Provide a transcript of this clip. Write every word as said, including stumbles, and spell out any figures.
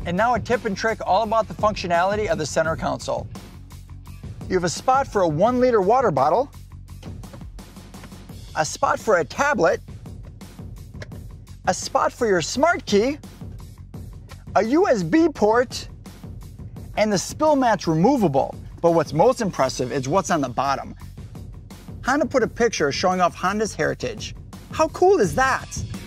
And now a tip and trick all about the functionality of the center console. You have a spot for a one liter water bottle, a spot for a tablet, a spot for your smart key, a U S B port, and the spill mat's removable. But what's most impressive is what's on the bottom. Honda put a picture showing off Honda's heritage. How cool is that?